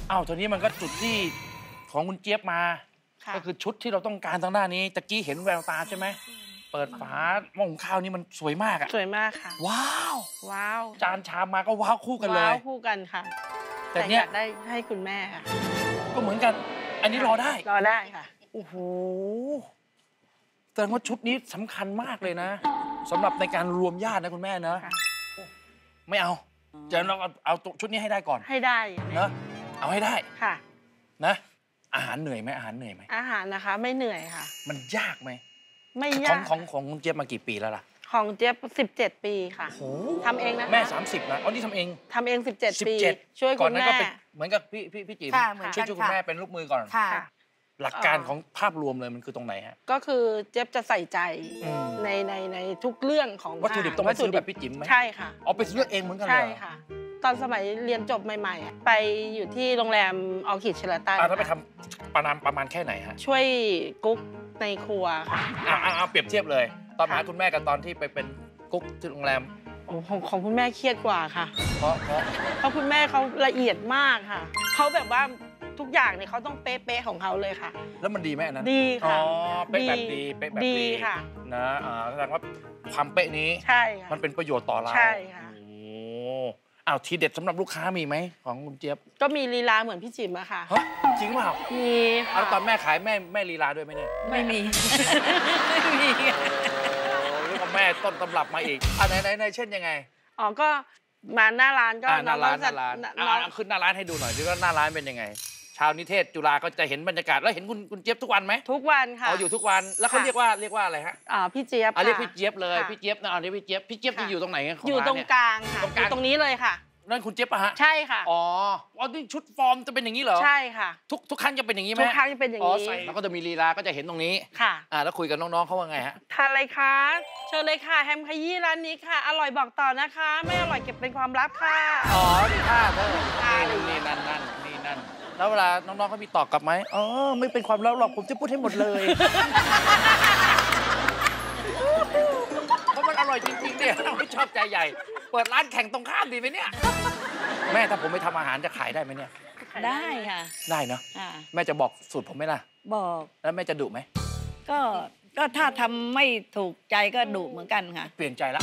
อ้าวทีนี้มันก็จุดที่ของคุณเจี๊ยบมาก็คือชุดที่เราต้องการทางด้านนี้ตะกี้เห็นแววตาใช่ไหมเปิดฝาหม้อหุงข้าวนี่มันสวยมากอะสวยมากค่ะว้าวว้าวจานชามมาก็ว้าวคู่กันเลยว้าวคู่กันค่ะแต่อยากได้ให้คุณแม่ค่ะก็เหมือนกันอันนี้รอได้ค่ะโอ้โหแสดงว่าชุดนี้สำคัญมากเลยนะสำหรับในการรวมญาตินะคุณแม่นะไม่เอาจะเราเอาชุดนี้ให้ได้ก่อนให้ได้นะเอาให้ได้ค่ะนะอาหารเหนื่อยไหมอาหารนะคะไม่เหนื่อยค่ะมันยากไหมไม่ยากของคุณเจี๊ยบมากี่ปีแล้วล่ะของเจี๊ยบ17 ปีค่ะทำเองนะแม่30นะอ๋อนี่ทำเอง 17 ปีช่วยคุณแม่เหมือนกับพี่จิ๋มช่วยคุณแม่เป็นลูกมือก่อนหลักการของภาพรวมเลยมันคือตรงไหนฮะก็คือเจี๊ยบจะใส่ใจในทุกเรื่องของวัตถุดิบต้องไปซื้อแบบพี่จิ๋มไหมใช่ค่ะเอาไปซื้อเองเหมือนกันเลยใช่ค่ะตอนสมัยเรียนจบใหม่ๆไปอยู่ที่โรงแรมออคิดเชลตันถ้าไปทำประมาณแค่ไหนฮะช่วยกุ๊กในครัวค่ะเอาเปรียบเทียบเลยตอนหาคุณแม่กับตอนที่ไปเป็นกุ๊กที่โรงแรมของคุณแม่เครียดกว่าค่ะเพราะคุณแม่เขาละเอียดมากค่ะเขาแบบว่าทุกอย่างเนี่ยเขาต้องเป๊ะๆของเขาเลยค่ะแล้วมันดีไหมอันนั้นดีค่ะอ๋อเป๊ะแบบดีเป๊ะแบบดีค่ะนะแสดงว่าความเป๊ะนี้ใช่ค่ะมันเป็นประโยชน์ต่อเราใช่ค่ะโอ้อ้าวทีเด็ดสำหรับลูกค้ามีไหมของคุณเจี๊ยบก็มีลีลาเหมือนพี่จิ๋มอะค่ะจริงเปล่ามีค่ะแล้วตอนแม่ขายแม่ลีลาด้วยไหมเนี่ยไม่มีลูกกับแม่ต้นตำรับมาอีกไหนเช่นยังไงก็มาหน้าร้านก็หน้าร้านขึ้นหน้าร้านให้ดูหน่อยดิว่าหน้าร้านเป็นยังไงชาวนิเทศจุฬาก็จะเห็นบรรยากาศแล้วเห็นคุณเจี๊ยบทุกวันไหมทุกวันค่ะอยู่ทุกวันแล้วเขาเรียกว่าอะไรฮะพี่เจี๊ยบเรียกพี่เจี๊ยบเลยพี่เจี๊ยบนะเรียกพี่เจี๊ยบที่อยู่ตรงไหนอยู่ตรงกลางค่ะอยู่ตรงนี้เลยค่ะนั่นคุณเจี๊ยบป่ะฮะใช่ค่ะอ๋อนี่ชุดฟอร์มจะเป็นอย่างนี้เหรอใช่ค่ะทุกครั้งจะเป็นอย่างนี้ไหมทุกครั้งจะเป็นอย่างนี้แล้วก็จะมีลีลาก็จะเห็นตรงนี้ค่ะแล้วคุยกับน้องๆเขาว่าไงฮะทานอะไรคะเชิญเลยค่ะแฮมขยี้ร้านนี้ค่ะอร่อยบอกต่อนะคะไม่อร่อยเก็บเป็นความลับค่ะดีท่านี่นั่นแล้วเวลาน้องๆเขามีตอบกลับไหมไม่เป็นความลับหรอกผมจะพูดให้หมดเลยเพราะมันอร่อยจริงๆเนี่ยไม่ชอบใจใหญ่เปิดร้านแข่งตรงข้ามดีไหมเนี่ยแม่ถ้าผมไปทำอาหารจะขายได้ไหมเนี่ยได้ค่ะได้เนาะแม่จะบอกสูตรผมไหมล่ะบอกแล้วแม่จะดุไหมก็ถ้าทำไม่ถูกใจก็ดุเหมือนกันค่ะเปลี่ยนใจละ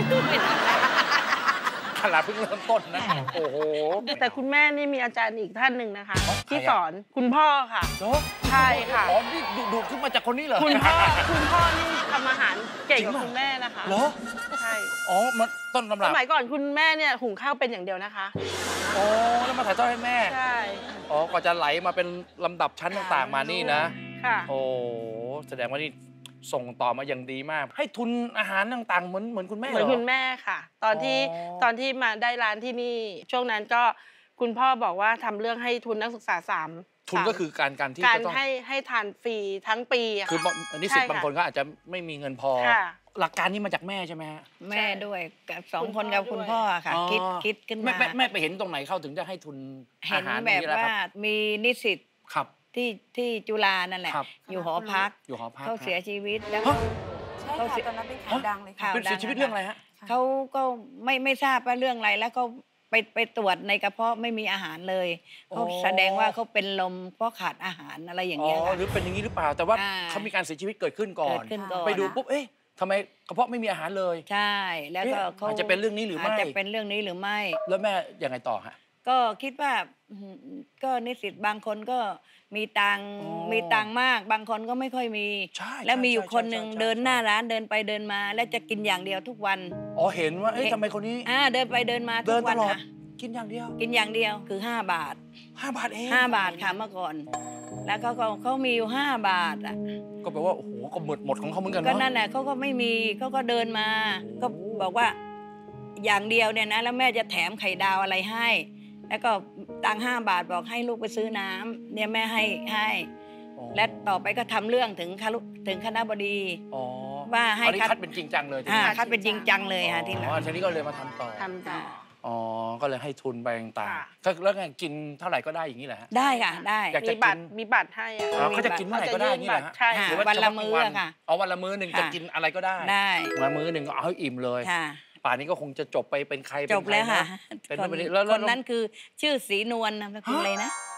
ขนาดเพิ่งเริ่มต้นนะโอ้โหแต่คุณแม่นี่มีอาจารย์อีกท่านหนึ่งนะคะที่สอนคุณพ่อค่ะใช่ค่ะนี่ดุขึ้นมาจากคนนี้เหรอคุณพ่อนี่ทำอาหารเก่งกว่าคุณแม่นะคะเหรอใช่มันต้นตำรับสมัยก่อนคุณแม่เนี่ยหุงข้าวเป็นอย่างเดียวนะคะแล้วมาถ่ายทอดให้แม่ใช่ก็จะไหลมาเป็นลำดับชั้นต่างๆมานี่นะค่ะแสดงว่านี่ส่งต่อมาอย่างดีมากให้ทุนอาหารต่างๆเหมือนคุณแม่เหมือนคุณแม่ค่ะตอนที่มาได้ร้านที่นี่ช่วงนั้นก็คุณพ่อบอกว่าทำเรื่องให้ทุนนักศึกษาทุนก็คือการที่การให้ทานฟรีทั้งปีคือนิสิตบางคนก็อาจจะไม่มีเงินพอหลักการนี้มาจากแม่ใช่ไหมฮะแม่ด้วยกับ2 คนกับคุณพ่อค่ะคิดขึ้นมาแม่ไปเห็นตรงไหนเข้าถึงจะให้ทุนอาหารแบบว่ามีนิสิตครับที่จุฬานั่นแหละอยู่หอพักเขาเสียชีวิตแล้วใช่ค่ะตอนนั้นเป็นข่าวดังเลยค่ะเป็นเสียชีวิตเรื่องอะไรฮะเขาก็ไม่ทราบว่าเรื่องอะไรแล้วก็ไปตรวจในกระเพาะไม่มีอาหารเลยเขาแสดงว่าเขาเป็นลมเพราะขาดอาหารอะไรอย่างเงี้ยหรือเป็นอย่างนี้หรือเปล่าแต่ว่าเขามีการเสียชีวิตเกิดขึ้นก่อนไปดูปุ๊บทำไมกระเพาะไม่มีอาหารเลยใช่แล้วก็เขาอาจจะเป็นเรื่องนี้หรือไม่อาจจะเป็นเรื่องนี้หรือไม่แล้วแม่ยังไงต่อฮะก็คิดว่าก็นิสิตบางคนก็มีตังค์มากบางคนก็ไม่ค่อยมีแล้วมีอยู่คนหนึ่งเดินหน้าร้านเดินไปเดินมาแล้วจะกินอย่างเดียวทุกวันเห็นว่าทำไมคนนี้เดินไปเดินมาทุกวันค่ะกินอย่างเดียวคือ5 บาท 5 บาทเอง 5 บาทค่ะเมื่อก่อนแล้วเขามีอยู่5 บาทก็แปลว่าโอ้โหก็หมดของเขาเหมือนกันก็นั่นแหละเขาก็ไม่มีเขาก็เดินมาก็บอกว่าอย่างเดียวเนี่ยนะแล้วแม่จะแถมไข่ดาวอะไรให้แล้วก็ตังค์5 บาทบอกให้ลูกไปซื้อน้ำเนี่ยแม่ให้และต่อไปก็ทำเรื่องถึงคณบดีว่าให้คัดเป็นจริงจังเลยคัดเป็นจริงจังเลยค่ะทีนี้ก็เลยมาทำต่อก็เลยให้ทุนไปต่างๆแล้วไงกินเท่าไหร่ก็ได้อย่างนี้แหละได้ค่ะได้มีบัตรให้เขาจะกินเมื่อไหร่ก็ได้นี่แหละใช่วันละมื้อค่ะวันละมื้อหนึ่งจะกินอะไรก็ได้วันมื้อหนึ่งก็เอาให้อิ่มเลยป่านนี้ก็คงจะจบไปเป็นใครจบแล้วค่ะคนนั้นคือชื่อศรีนวลนามสกุลอะไรนะ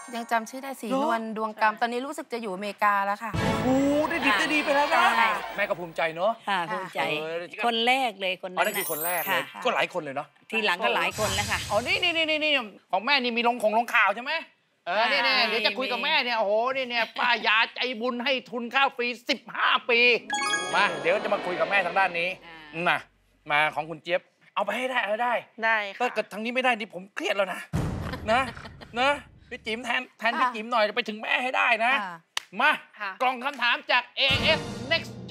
ยังจำชื่อได้สีนวลดวงกรรมตอนนี้รู้สึกจะอยู่อเมริกาแล้วค่ะโอ้ได้ดิบได้ดีไปแล้วนะใช่แม่ก็ภูมิใจเนาะค่ะภูมิใจเออคนแรกเลยคนอ๋อนั้นนั่นคือคนแรกเลยค่ะก็หลายคนเลยเนาะทีหลังก็หลายคนแล้วค่ะอ๋อนี่ของแม่นี่มีลงข่าวใช่ไหมนี่เดี๋ยวจะคุยกับแม่เนี่ยโอ้โหเนี่ยป้ายาใจบุญให้ทุนข้าวฟรี15 ปีมาเดี๋ยวจะมาคุยกับแม่ทางด้านนี้มาของคุณเจี๊ยบเอาไปให้ได้ได้ถ้าค่ะเกิดทางนี้ไม่ได้นี่ผมเครียดแล้วนะพี่จิ๋มแทนพี่จิ๋มหน่อยไปถึงแม่ให้ได้นะค่ะมาค่ะกล่องคำถามจาก AS Next G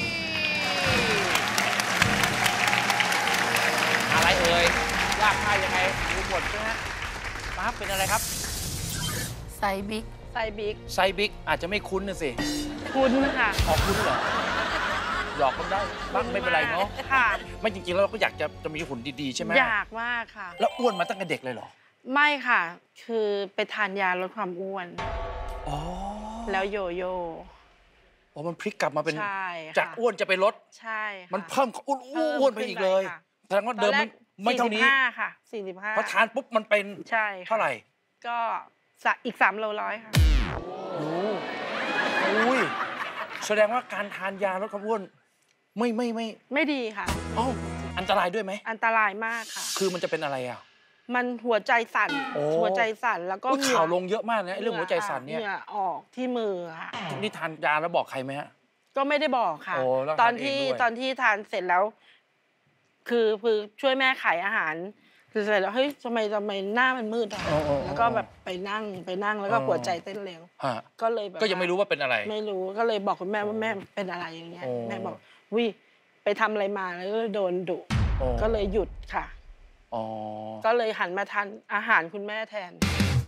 อะไรเอ่ยยากง่ายยังไงรู้หมดใช่ไหมปั๊บเป็นอะไรครับไซบิ๊กไซบิ๊กไซบิ๊กอาจจะไม่คุ้นนะสิคุ้นค่ะออกคุ้นเหรอหยอกกันได้บ้างไม่เป็นไรเนาะค่ะไม่จริงๆแล้วเราก็อยากจะมีหุ่นดีๆใช่ไหมอยากมากค่ะแล้วอ้วนมาตั้งแต่เด็กเลยเหรอไม่ค่ะ คือไปทานยาลดความอ้วนอ๋อแล้วโยโย่อ๋อมันพลิกกลับมาเป็นใช่ค่ะจากอ้วนจะไปลดใช่ค่ะมันเพิ่มอ้วนไปอีกเลยค่ะแสดงว่าเดิมไม่เท่านี้ 45ค่ะ45 พอทานปุ๊บมันเป็นใช่ค่ะเท่าไหร่ก็อีก3 โลร้อยค่ะโอ้ยแสดงว่าการทานยาลดความอ้วนไม่ไม่ดีค่ะเอ้าอันตรายด้วยไหมอันตรายมากค่ะคือมันจะเป็นอะไรอ่ะมันหัวใจสั่นโอ้หัวใจสั่นแล้วก็อุ๊ยข่าวลงเยอะมากนะไอ้เรื่องหัวใจสั่นเนี่ยเหงื่อออกที่มือค่ะนี่ทานยาแล้วบอกใครไหมฮะก็ไม่ได้บอกค่ะโอ้แล้วตอนทานเองที่ด้วยตอนที่ทานเสร็จแล้ว คือช่วยแม่ขายอาหารเสร็จแล้วเฮ้ยทำไมหน้ามันมืดอ่ะแล้วก็แบบไปนั่งแล้วก็หัวใจเต้นเร็วฮะก็เลยแบบก็ยังไม่รู้ว่าเป็นอะไรไม่รู้ก็เลยบอกคุณแม่ว่าแม่เป็นอะไรอย่างเงี้ยโอ้แม่บอกวิไปทำอะไรมาแล้วก็โดนดุโอ้ก็เลยหยุดค่ะอ๋อก็เลยหันมาทานอาหารคุณแม่แทน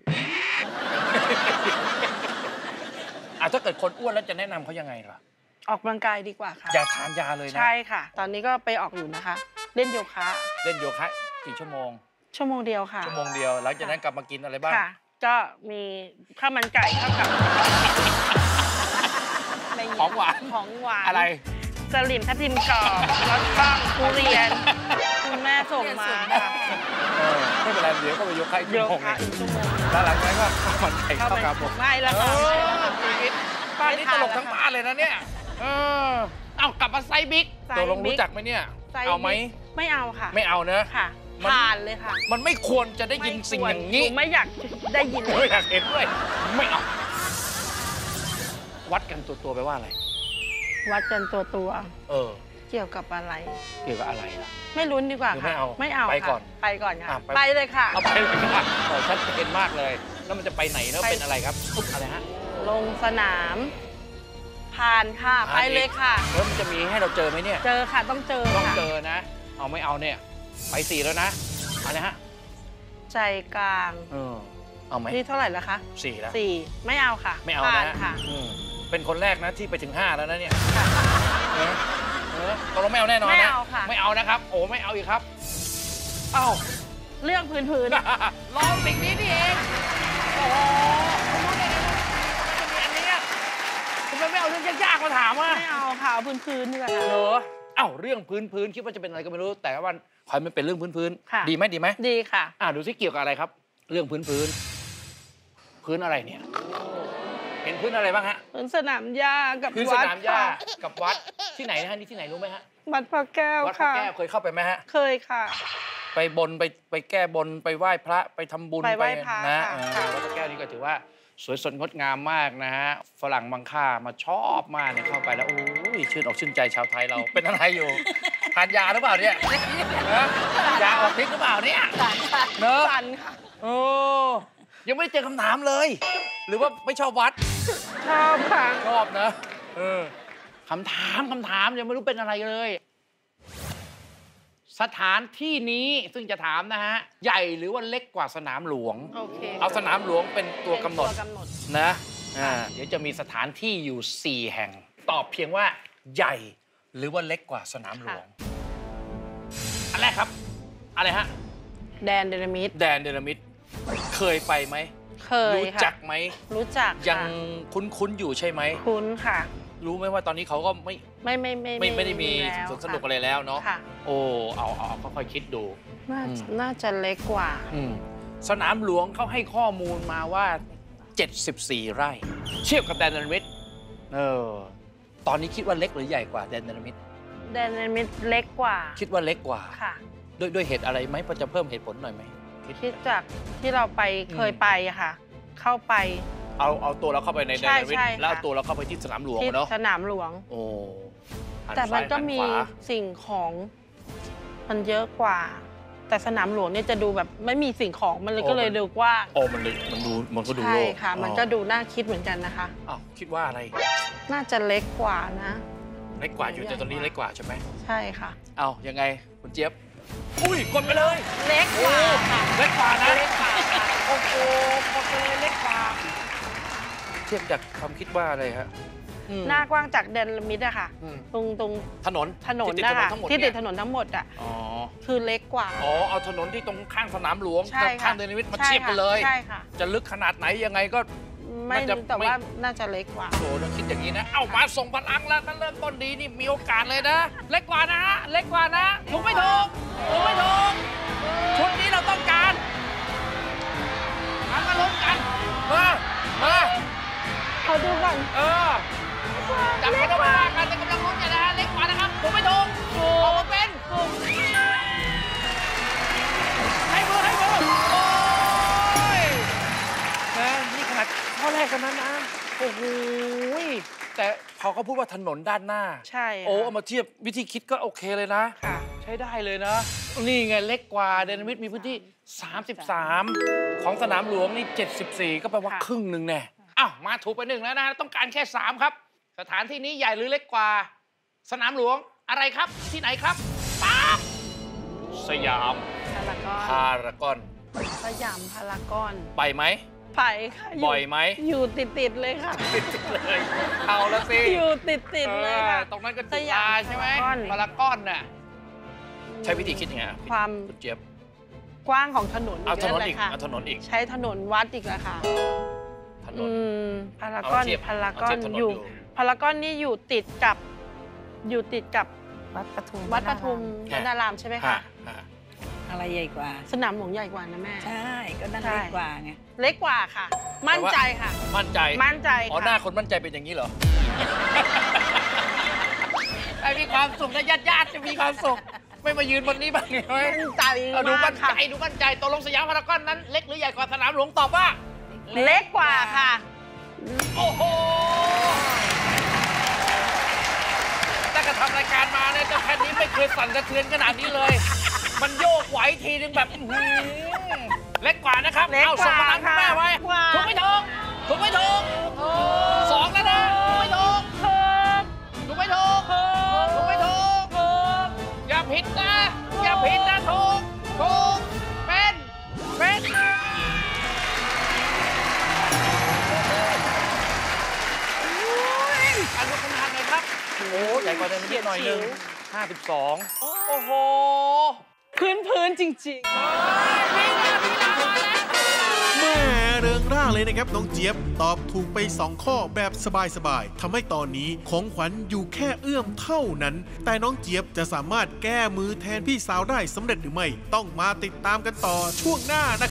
ถ้าเกิดคนอ้วนแล้วจะแนะนำเขายังไงล่ะออกกำลังกายดีกว่าค่ะอย่าทานยาเลยนะใช่ค่ะ ตอนนี้ก็ไปออกอยู่นะคะ เล่นโยคะเล่นโยคะกี่ชั่วโมงชั่วโมงเดียวค่ะชั่วโมงเดียวหลังจากนั้นกลับมากินอะไรบ้างค่ะ ก็มีข้าวมันไก่ข้าวกับของหวานของหวานอะไรสลิมทับทิมกรอบรสช่องทุเรียน คุณแม่ส่งมาค่ะไม่เป็นไรเดี๋ยวก็ไปโยคะอีกโยชั่วโมงคะอีกชั่วโมงแล้วหลังจากนั้นก็ข้าวมันไก่เข้าข้าวไปขาหมูไม่แล้วเอค่ะอชีวิตบ้านนี้ตลกทั้งบ้านเลยนะเนี่ยเอ้ากลับมาไซบิ๊กไซตกลงบิ๊รู้กจักไหมเนี่ยไซเอาไหมบิ๊กไม่เอาค่ะไม่เอาเนอะค่ะมันผ่านเลยค่ะมันไม่ควรจะได้ยินสิ่งอย่างนี้หนูไม่อยากได้ยินไม่อยากเห็นด้วยไม่เอาวัดกันตัวไปว่าอะไรวัดกันตัวเออเกี่ยวกับอะไรเกี่ยวกับอะไรล่ะไม่ลุ้นดีกว่าหรือค่ะไม่เอาไม่เอาไปค่ะก่อนไปก่อนค่ะอ่ะไปไปเลยค่ะเอาไปเลยค่ะโอ้ชัดเจนมากเลย แล้วมันจะไปไหนแล้วเป็นอะไรครับอุ๊บอะไรฮะลงสนาม ผ่านค่ะผ่านไปเลยค่ะแล้วมันจะมีให้เราเจอไหมเนี่ยเจอค่ะต้องเจอต้องค่ะเจอนะ เอาไม่เอาเนี่ย ไป4แล้วนะเอานะฮะใจกลางเอาไหมนี่เท่าไหร่แล้วคะ 4แล้ว 4ไม่เอาค่ะไม่เอาผ่านะค่ะเป็นคนแรกนะที่ไปถึง5แล้วนะเนี่ยค่ะตกลงไม่เอาแน่นอนนะไม่เอาค่ะไม่เอานะครับ โอ้ไม่เอาอีกครับเอ้าเรื่องพื้นลองสิ่งนี้นี่เองโอ้โหคุณรู้ได้ไงว่าจะมีอันเนี้ยคุณไม่เอาเรื่องยากๆมาถามอ่ะไม่เอาค่ะเอาพื้นนี่แหละค่ะเหรอเอ้าเรื่องพื้นคิดว่าจะเป็นอะไรก็ไม่รู้ แต่ว่าขอให้มันเป็นเรื่องพื้นค่ะดีไหมดีไหมดีค่ะดูสิเกี่ยวกับอะไรครับ เรื่องพื้นอะไรเนี่ย เห็นพื้นอะไรบ้างฮะพื้นสนามหญ้ากับพื้นสวัดนามหญ้าค่ะกับวัดที่ไหนนะฮะนี่ที่ไหนรู้ไหมฮะวัดพระแก้ววัดพระค่ะแก้วเคยเข้าไปไหมฮะเคยค่ะไปบนไปแก้บนไปไหว้พระไปทำบุญไปไหว้พระนะค่ะวัดพระแก้วนี่ก็ถือว่าสวยสดงดงามมากนะฮะฝรั่งบางค่ามาชอบมากเนี่ยเข้าไปแล้วโอ้ยชื่นอกชื่นใจชาวไทยเราเป็นอะไรอยู่ทานยาหรือเปล่าเนี่ยยาออกฤทธิ์หรือเปล่าเนี่ยเนอะสันค่ะโอ้ยังไม่ได้เจอคำถามเลย หรือว่าไม่ชอบวัดชอบค่ะชอบนะคำถามยังไม่รู้เป็นอะไรเลย สถานที่นี้ซึ่งจะถามนะฮะใหญ่หรือว่าเล็กกว่าสนามหลวงโอเคเอาสนามหลวงเป็นตัวกำหนดเป็นตัวกำหนดนะเดี๋ยวจะมีสถานที่อยู่ 4 แห่ง ตอบเพียงว่าใหญ่หรือว่าเล็กกว่าสนามหลวง อันแรกครับ อะไรฮะแดนเดนามิดแดนเดนามิดเคยไปไหมเคยรู้ค่ะจักไหมรู้จักค่ะยังคุ้นอยู่ใช่ไหมคุ้นค่ะรู้ไหมว่าตอนนี้เขาก็ไม่ได้มีแล้วสนุกอะไรแล้วเนาะค่ะโอ้เอาค่อยๆคิดดูน่าจะเล็กกว่าสนามหลวงเขาให้ข้อมูลมาว่า 74 ไร่เทียบกับแดนเนมิดตอนนี้คิดว่าเล็กหรือใหญ่กว่าแดนเนมิดแดนเนมิดเล็กกว่าคิดว่าเล็กกว่าค่ะด้วยเหตุอะไรไหมพอจะเพิ่มเหตุผลหน่อยไหมคิดจากที่เราไปเคยไปอะค่ะ เข้าไปเอาตัวเราเข้าไปในแดนเนมิดใช่แล้วเอาตัวเราเข้าไปที่สนามหลวงที่เนาะสนามหลวงโอ้หัแต่มันก็ซ้ายหัมีขวาสิ่งของมันเยอะกว่า แต่สนามหลวงเนี่ยจะดูแบบไม่มีสิ่งของมันเลยก็เลยดูกว้างโอ้มันก็ดูใช่โล่งค่ะ มันก็ดูน่าคิดเหมือนกันนะคะอ้าวคิดว่าอะไรน่าจะเล็กกว่านะเล็กกว่าอยู่แต่ตอนนี้เล็กกว่าใช่ไหมใช่ค่ะเอายังไงคุณเจี๊ยบอุ้ยกดไปเลยเล็กกว่าค่ะเล็กกว่านะเล็กกว่าค่ะโอ้โหกดไปเลยเล็กกว่าเทียบจากความคิดว่าอะไรฮะหน้ากว้างจากแดนมิดอะค่ะ ตรงถนนถนนที่ติดนะถนนคะทั้งหมดที่ติดเนี่ยถนนทั้งหมดอะอ๋อคือเล็กกว่าเอาถนนที่ตรงข้างสนามหลวงใช่กับค่ะข้างเดนมิดมาใช่เทียบกันเลยใช่ค่ะจะลึกขนาดไหนยังไงก็ไม่น่าจะแต่ไม่ว่าน่าจะเล็กกว่าโอ้โหต้องคิดอย่างนี้นะ เอ้ามาส่งพลังแล้วถ้าเริ่มต้นดีนี่มีโอกาสเลยนะ เล็กกว่านะฮะ เล็กกว่านะถูกไม่ถูกถูกไม่ถูกชุดนี้เราต้องการมาลุ้นกัน มาเขาดูก่อนจับคนละว่ากันแต่กำลังลุ้นกันนะฮะ เล็กกว่านะครับถูกไม่ถูกออกมาเป็นให้มือโอ้ยนะนี่ขนาดข้อแรกกันนั้นนะ โอ้โหแต่พอเขาพูดว่าถนนด้านหน้าใช่โอ้ค่ะเอามาเทียบวิธีคิดก็โอเคเลยนะค่ะใช้ได้เลยนะ นี่ไงเล็กกว่าเดนมิดมีพื้นที่ 33 ของสนามหลวงนี่ 74 ก็แปลว่าค่ะครึ่งหนึ่งแน่อ้าวมาถูกไป1แล้วนะ ต้องการแค่ 3 ครับ สถานที่นี้ใหญ่หรือเล็กกว่า สนามหลวงอะไรครับที่ไหนครับป๊าบสยามพารากอนพารากอนสยามพารากอนไปไหมไปค่ะบ่อยไหมอยู่ติดเลยค่ะติดเลยเอาแล้วสิอยู่ติดเลยค่ะตรงนั้นก็สจุยามฬาใช่ไหมพารากอนพารากอนน่ะใช้วิธีคิดยังไงอ่ะความคุณเจี๊ยบกว้างของถนนเอาถนนแล้วอีกค่ะเอาถนนอีกใช้ถนนวัดอีกแล้วค่ะถนนพารากอนเอาเทียบพารากอนเอาเทียบถนนอยู่อยู่พารากอนนี่อยู่ติดกับวัดปทุมวัดปทุมฮะวนารามใช่ไหมคะฮะอะไรใหญ่กว่าสนามหลวงใหญ่กว่านะแม่ใช่ ก็นั่นใช่เล็กกว่าไงเล็กกว่าค่ะ มั่นใจค่ะมั่นใจมั่นใจอ๋อหน้าค่ะคนมั่นใจเป็นอย่างนี้เหรอ ไอ้มีความสุขนะญาติๆจะมีความสุข ไม่มายืนบนนี้บ้างไงไหมมั่นใจเอาดูมามั่กนค่ะใจดูมั่นใจตกลงสยามพารากอนนั้นเล็กหรือใหญ่กว่าสนามหลวงตอบว่าเล็กกว่าค่ะโอ้โหตั้งแต่ทำรายการมาเนี่ยเจ้าแค่นี้ไม่เคยสั่นสะเทือนขนาดนี้เลย มันโยกไหวทีนึงแบบอื้อหือเล็กกว่านะครับเล็กเอากว่าส่งพลังคุณแม่ไว้กว่าถูกไม่ถูกถูกไม่ถูกสองแล้วนะถูกไม่ถูกถูกไม่ถูกถูกไม่ถูกอย่าผิดนะอย่าผิดนะถูกเป็นอันดูขนาดหน่อยครับโอ้ใหญ่กว่าเดิมนิดหน่อยนึง52โอ้โหพื้นจริงแม่เริงร่าเลยนะครับน้องเจี๊ยบตอบถูกไป2ข้อแบบสบายๆทำให้ตอนนี้ของขวัญอยู่แค่เอื้อมเท่านั้น แต่น้องเจี๊ยบจะสามารถแก้มือแทนพี่สาวได้สำเร็จหรือไม่ต้องมาติดตามกันต่อช่วงหน้านะ